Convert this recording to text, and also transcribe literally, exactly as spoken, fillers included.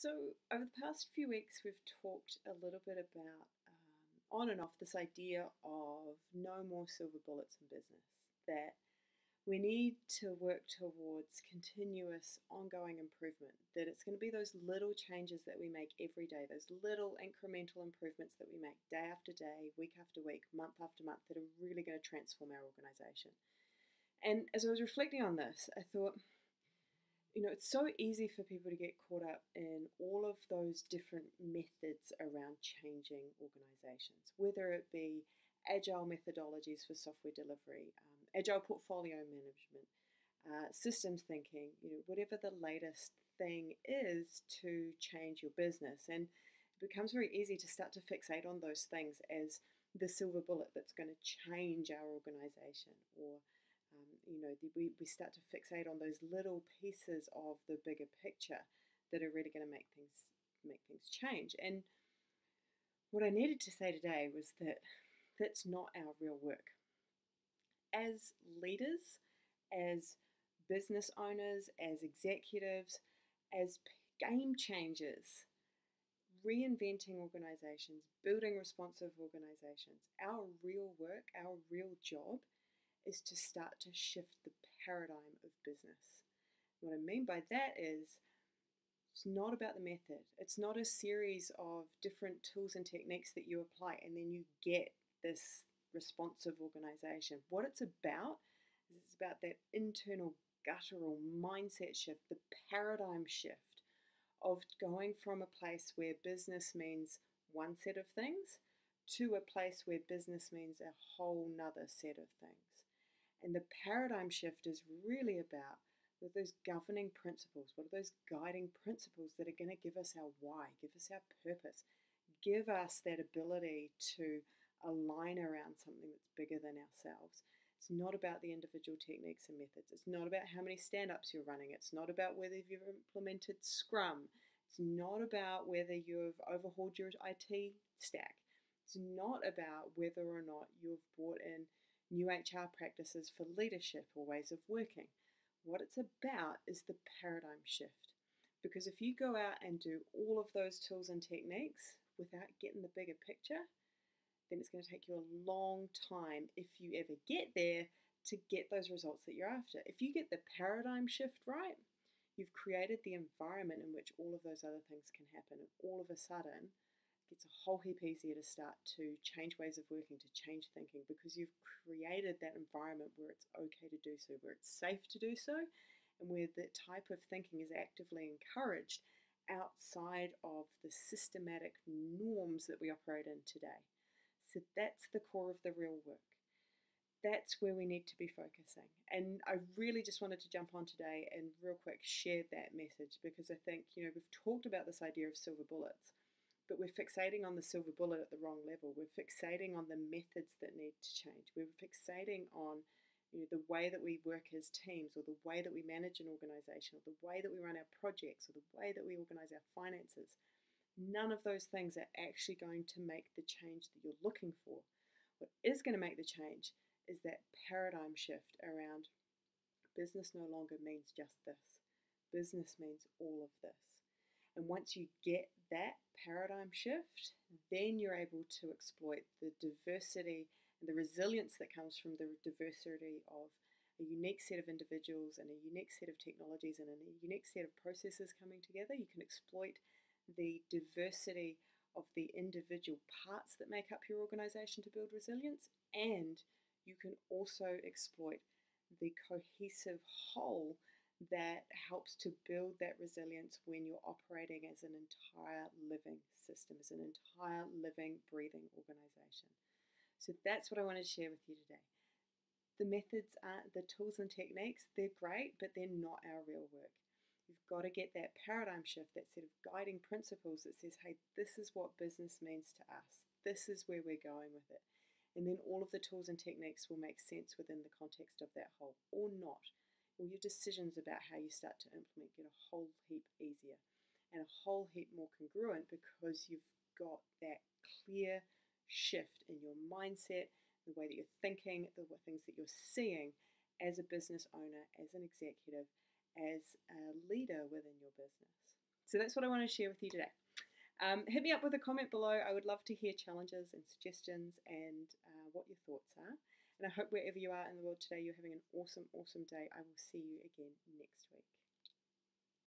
So, over the past few weeks, we've talked a little bit about um, on and off this idea of no more silver bullets in business, that we need to work towards continuous, ongoing improvement, that it's going to be those little changes that we make every day, those little incremental improvements that we make day after day, week after week, month after month, that are really going to transform our organization. And as I was reflecting on this, I thought, you know, it's so easy for people to get caught up in all of those different methods around changing organizations, whether it be agile methodologies for software delivery, um, agile portfolio management, uh, systems thinking, you know, whatever the latest thing is to change your business. And it becomes very easy to start to fixate on those things as the silver bullet that's going to change our organization, or um, you know, the, we, we start to fixate on those little pieces of the bigger picture that are really going to make things make things change. And what I needed to say today was that that's not our real work. As leaders, as business owners, as executives, as game changers, reinventing organizations, building responsive organizations, our real work, our real job is to start to shift the paradigm of business. What I mean by that is it's not about the method. It's not a series of different tools and techniques that you apply and then you get this responsive organization. What it's about is it's about that internal guttural mindset shift, the paradigm shift of going from a place where business means one set of things to a place where business means a whole nother set of things. And the paradigm shift is really about what are those governing principles, what are those guiding principles that are going to give us our why, give us our purpose, give us that ability to align around something that's bigger than ourselves. It's not about the individual techniques and methods. It's not about how many stand-ups you're running. It's not about whether you've implemented Scrum. It's not about whether you've overhauled your I T stack. It's not about whether or not you've brought in new H R practices for leadership or ways of working. What it's about is the paradigm shift. Because if you go out and do all of those tools and techniques without getting the bigger picture, then it's going to take you a long time, if you ever get there, to get those results that you're after. If you get the paradigm shift right, you've created the environment in which all of those other things can happen. And all of a sudden, it gets a whole heap easier to start to change ways of working, to change thinking, because you've created that environment where it's okay to do so, where it's safe to do so, and where the type of thinking is actively encouraged outside of the systematic norms that we operate in today. So that's the core of the real work. That's where we need to be focusing. And I really just wanted to jump on today and real quick share that message, because I think, you know, we've talked about this idea of silver bullets, but we're fixating on the silver bullet at the wrong level. We're fixating on the methods that need to change. We're fixating on, you know, the way that we work as teams, or the way that we manage an organization, or the way that we run our projects, or the way that we organize our finances. None of those things are actually going to make the change that you're looking for. What is going to make the change is that paradigm shift around business no longer means just this. Business means all of this. And once you get that paradigm shift, then you're able to exploit the diversity and the resilience that comes from the diversity of a unique set of individuals and a unique set of technologies and a unique set of processes coming together. You can exploit the diversity of the individual parts that make up your organization to build resilience, and you can also exploit the cohesive whole that helps to build that resilience when you're operating as an entire living system, as an entire living, breathing organization. So that's what I wanted to share with you today. The methods, aren't, the tools and techniques, they're great, but they're not our real work. You've got to get that paradigm shift, that set of guiding principles that says, hey, this is what business means to us. This is where we're going with it. And then all of the tools and techniques will make sense within the context of that whole, or not. All your decisions about how you start to implement get a whole heap easier and a whole heap more congruent, because you've got that clear shift in your mindset, the way that you're thinking, the things that you're seeing as a business owner, as an executive, as a leader within your business. So that's what I want to share with you today. Um, hit me up with a comment below. I would love to hear challenges and suggestions and uh, what your thoughts are. And I hope wherever you are in the world today, you're having an awesome, awesome day. I will see you again next week.